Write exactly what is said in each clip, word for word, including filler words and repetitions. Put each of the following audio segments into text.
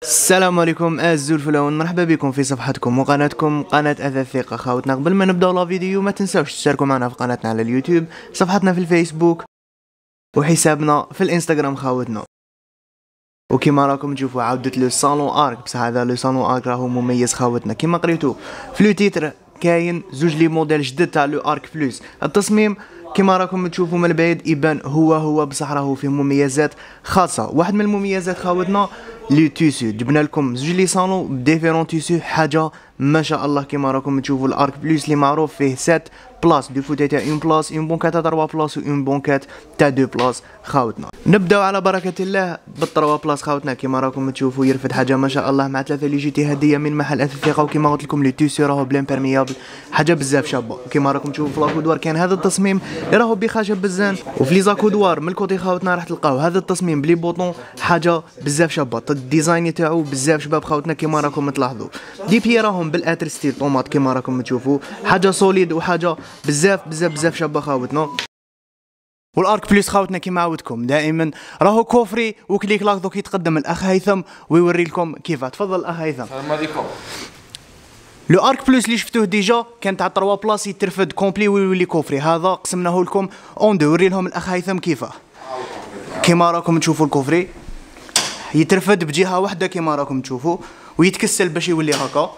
السلام عليكم أعزائي الفلاحون، مرحبا بكم في صفحتكم وقناتكم قناة أثاث ثقة. خاوتنا قبل ما نبداو لا فيديو ما تنساوش تشتركوا معنا في قناتنا على اليوتيوب، صفحتنا في الفيسبوك وحسابنا في الانستغرام خاوتنا. وكما راكم تشوفوا عودة لو صالون ارك، بصح هذا لو صالون ارك راهو مميز خاوتنا. كما قريتو في لو تيتر كاين زوج لي موديل جدد تاع لو ارك بلس. التصميم كما راكم تشوفوا من البعيد يبان هو هو، بصح راهو فيه مميزات خاصة. واحد من المميزات خاوتنا لي تيسو، جبنا لكم زوج لي صالون بديفيرون تيسو، حاجة ما شاء الله. كما راكم تشوفوا الارك بلس اللي معروف فيه سات بلاص دو فوتي تاع اون بلاص، اون بونكات تاع تروا بلاص، و اون بونكات تاع دو بلاص خاوتنا. نبداو على بركة الله بالتروا بلاص خاوتنا. كما راكم تشوفوا يرفد حاجة ما شاء الله، مع ثلاثة ليجيتي هدية من محل أثاث ثقة. وكما قلت لكم لي تيسو راهو بلامبيرميابل، حاجة بزاف شابة. كما راكم تشوفوا في لاكودوار كان هذا التصميم اللي راهو بخشب بزان، وفي لي زاكودوار من الكوتي خاوتنا راح تلقاو هذا التصميم بلي بوطون، حاجة بزاف شابة. الديزاين تاعو بزاف شباب خاوتنا. كما راكم تلاحظوا دي بي راهم بالاتر ستيل طوماط. كما راكم تشوفوا حاجة سوليد وحاجة بزاف بزاف بزاف شابة خاوتنا. والارك بلس خاوتنا كيما عودتكم دائما راهو كوفري وكليك لاك. دوك يتقدم الاخ هيثم ويوري لكم كيفاه. تفضل الاخ هيثم. السلام عليكم. لو ارك بلس اللي شفتوه ديجا كان تاع تروا بلاص يترفد كومبلي ويولي كوفري. هذا قسمناه لكم اون دو. وري لهم الاخ هيثم كيفاه. كيما راكم تشوفوا الكوفري يترفد بجهه واحده كيما راكم تشوفوا، ويتكسل باش يولي هكا.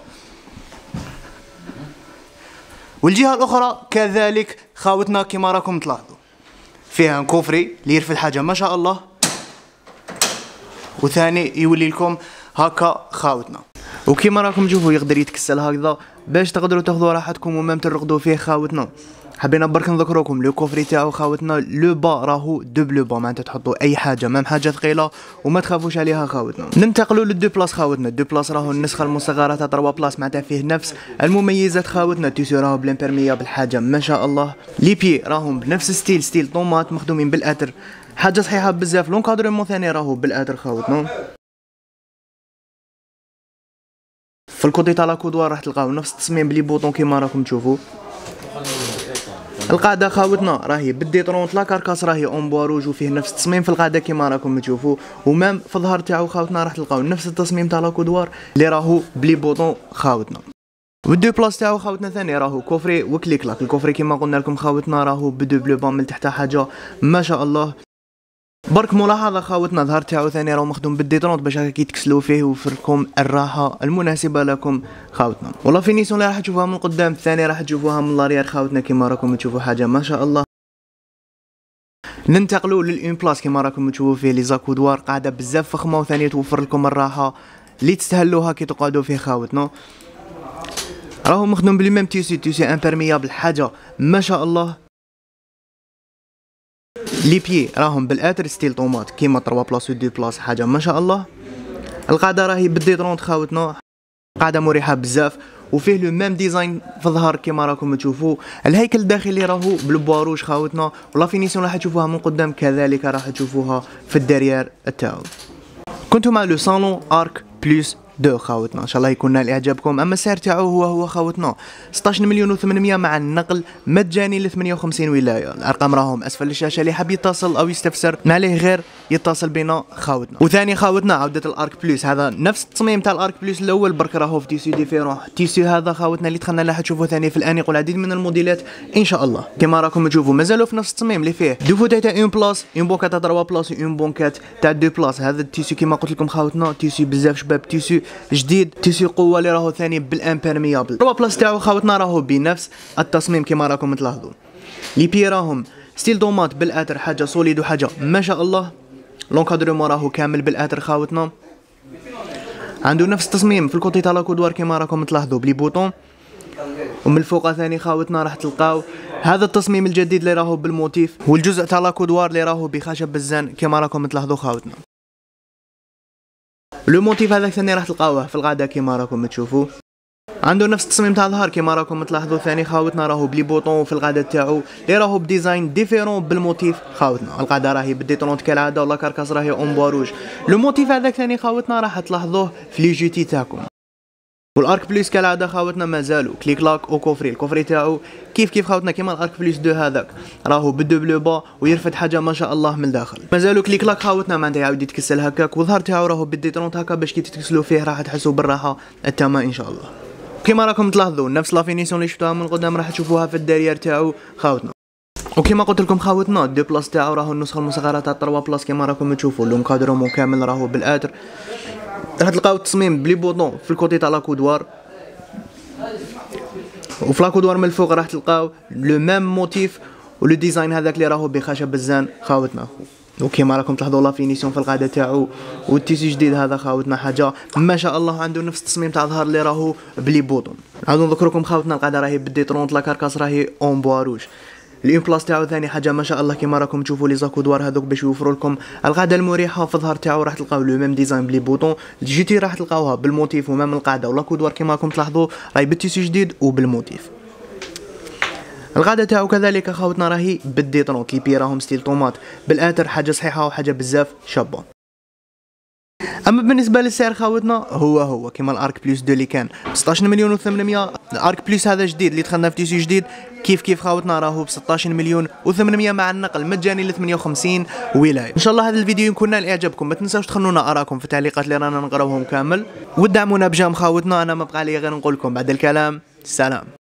والجهه الاخرى كذلك خاوتنا كيما راكم تلاحظوا فيها كوفري اللي يرفد حاجه ما شاء الله، وثاني يولي لكم هكا خاوتنا. وكيما راكم تشوفوا يقدر يتكسل هكذا باش تقدروا تاخذوا راحتكم ومام ترقدوا فيه خاوتنا. حبينا برك نذكركم لو كوفري تاعو خاوتنا لو با راهو دوبلو با، معناتها تحطوا اي حاجه مام حاجه ثقيله وما تخافوش عليها خاوتنا. ننتقلوا للدو بلاص خاوتنا. الدو بلاص راهو النسخه المصغره تاع تروا بلاص، معناتها فيه نفس المميزات خاوتنا. التيسو راهو بلامبيرميابل، حاجه ما شاء الله. لي بي راهم بنفس ستيل ستيل طوماط مخدومين بالاتر، حاجه صحيحه بزاف. لونكادرمون ثاني راهو بالاتر خاوتنا. في الكوتي تاع لاكودوار راح تلقاو نفس التصميم بلي بوطون كيما راكم تشوفوا. القاعده خاوتنا راهي بالديترونت، لا كاركاس راهي اون بوا روج، وفيه نفس التصميم في القاعده كيما راكم تشوفوا. ومام في الظهر تاعو خاوتنا راح تلقاو نفس التصميم تاع لاكودوار اللي راهو بلي بوطون خاوتنا. والدو بلاص تاعو خاوتنا ثاني راهو كوفري وكليك لاك. الكوفري كيما قلنا لكم خاوتنا راهو بدو بلو بان من تحت، حاجه ما شاء الله. برك ملاحظه خاوتنا ظهر تاعو ثاني راهو مخدوم بالديترونت باش هكا كي تكسلوا فيه ويوفركم الراحه المناسبه لكم خاوتنا. ولا فينيسيون اللي راح تشوفوها من قدام الثاني راح تشوفوها من لاريير خاوتنا. كيما راكم تشوفوا حاجه ما شاء الله. ننتقلوا للأون بلاص. كيما راكم تشوفوا فيه لي زاكودوار، قاعده بزاف فخمه وثاني توفر لكم الراحه اللي تستهلوها كي تقعدوا فيه خاوتنا. راهو مخدوم بلي ميم تيسو، تيسو امبيرميابل، حاجه ما شاء الله. لي بيي راهم بالاتر ستيل طوماط كيما تروا بلاص و دو بلاص، حاجه ما شاء الله. القاعده راهي بالديترونت خاوتنا، قاعده مريحه بزاف، وفيه لو ميم ديزاين في الظهر كيما راكم تشوفوا. الهيكل الداخلي راهو بالبواروج خاوتنا، ولا فينيسيون راح تشوفوها من قدام كذلك راح تشوفوها في الدريار تاعو. كنتو مع لو صالون ارك بلس دو خاوتنا، ان شاء الله يكون نال اعجابكم. اما السعر تاعو هو هو خاوتنا ستاش مليون و ثمانمية مع النقل مجاني ل ثمانية وخمسين ولايه. الارقام راهم اسفل الشاشه، اللي حاب يتصل او يستفسر ما عليه غير يتصل بنا خاوتنا. وثاني خاوتنا عوده الارك بلس، هذا نفس التصميم تاع الارك بلس الاول، برك راهو في تيسو ديفيرون. تيسو هذا خاوتنا اللي دخلنا راح تشوفوه ثاني في الانيق والعديد من الموديلات ان شاء الله. كما راكم تشوفوا مازالوا في نفس التصميم اللي فيه دو فوتي تاع اون بلاص، اون بونكات تاع تروا بلاص، اون بونكات تاع دو بلاص. هذا التيسو كما قلت لكم خاوتنا تيسو بزاف شباب، تيسو جديد، تيسو قوه اللي راهو ثاني بالامبيرميابل. تروا بلاص تاعو خاوتنا راهو بنفس التصميم كما راكم تلاحظوا. لي بي راهم ستيل دومات بالاتر، حاجه سوليد وحاجه ما شاء الله. لونكادرمون راهو كامل بالاتر خاوتنا. عنده نفس التصميم في الكوتي تاع لاكودوار كما راكم تلاحظوا بلي بوطون. ومن الفوق ثاني خاوتنا راح تلقاو هذا التصميم الجديد اللي راهو بالموتيف، والجزء تاع لاكودوار اللي راهو بخشب بالزان كما راكم تلاحظوا خاوتنا. لو موتيف هذاك ثاني راح تلقاوه في القاعده كما راكم تشوفوا. عنده نفس التصميم تاع الظهر كما راكم تلاحظوا ثاني خاوتنا، راهو بلي بوطون في القاعده تاعو اللي راهو بديزاين ديفيرون بالموتيف خاوتنا. القاعده راهي بالديترونت كالعاده، ولا كاركاس راهي اون بوا روج. لو موتيف هذاك ثاني خاوتنا راح تلاحظوه في لي جوتي تاعكم. والارك بليس كالعاده خاوتنا مازالو كليك لاك او كوفري. الكوفري تاعو كيف كيف خاوتنا كيما الارك بليس دو هذاك، راهو بالدوبلو با ويرفد حاجه ما شاء الله من الداخل. مازالو كليك لاك خاوتنا معناتها يعاود يتكسل هكاك، والظهر تاعو راهو بالديترونت هكا باش كي تتكسلوا فيه راح تحسوا بالراحه التامه ان شاء الله. كيما راكم تلاحظوا نفس لا فينيسيون اللي شفتوها من قدام راح تشوفوها في الدارير تاعو خاوتنا. وكما قلت لكم خاوتنا دو بلاص تاعو راهو النسخه المصغره تاع ثلاثة بلاص كيما راكم تشوفوا لون كادرومون كامل راهو بالاتر. راح تلقاو التصميم بلي بوطون في الكوتي تاع لاكودوار، وفي لاكودوار من الفوق راح تلقاو لو ميم موتيف ولو ديزاين هذاك اللي راهو بخشب الزان خاوتنا. وكيما راكم تلاحظوا لا فينيسيون في القاعده تاعو والتيسي جديد هذا خاوتنا حاجه ما شاء الله، عنده نفس التصميم تاع الظهر اللي راهو بلي بوطون. عاودو نذكركم خاوتنا القاعده راهي بدي طرونت لا كاركاس راهي اون بوا روج. الان بلاس تاعو ثاني حاجه ما شاء الله كيما راكم تشوفوا لي زاكودوار هذوك باش يوفروا لكم القاعده المريحه. في الظهر تاعو راح تلقاو لو ميم ديزاين بلي بوطون، الجي تي راح تلقاوها بالموتيف ومام القاعده ولاكودوار كيما راكم تلاحظوا راهي بالتيسي جديد وبالموتيف. القاعده تاعو كذلك خاوتنا راهي بالديترونت لي بي راهم ستيل طوماط بالاتر، حاجه صحيحه وحاجه بزاف شابه. اما بالنسبه للسعر خاوتنا هو هو كيما الارك بليس دو اللي كان ب ستة عشر مليون و800. الارك بليس هذا جديد اللي دخلنا في تيسي جديد كيف كيف خاوتنا راهو ب ستة عشر مليون و800 مع النقل مجاني ل ثمانية وخمسين ولايه. ان شاء الله هذا الفيديو يكون نال اعجابكم، ما تنساوش تخلونا اراءكم في التعليقات اللي رانا نقراوهم كامل، ودعمونا بجام خاوتنا. انا ما بقى لي غير نقول لكم بعد الكلام سلام.